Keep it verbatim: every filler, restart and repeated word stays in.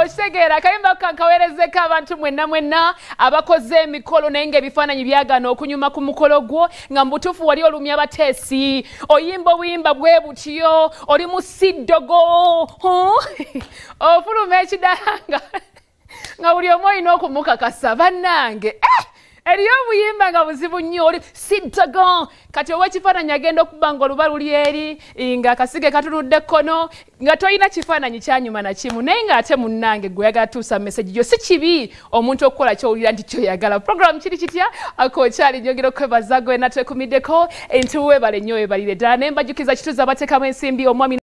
Osegera kayimba kankawerezeka abantu mwenna mwenna abakoze emikolo naye ng'ebifaananyi byagana okunyuma ku mukolo gwo nga mbutuufu wali olumya bateesi oyimba obuyimba bwe butyo oli mu siddogo ofuluma ekidala nga nga buli omu olina okumukakasa bannange eh! Eriyo obuyimba nga buzibu nnyo oli siddogo kati ow'ekifaananyi agenda okuba nga oluba luli eri nga akasige katunudde kkono nga tolina kifaananyi kyanyuma na kimu naye ng'ate munnange gwe oyagala tuusa message gyo si kibi omuntu okukola ky'owulira nti kyoyagala program kiri kitya akokyali njogera okwebaza gwe natwekumiddeko entuwe bale nnyo webalire ddala naye mbajjukiza kituuza abateekamu ensimbi omwami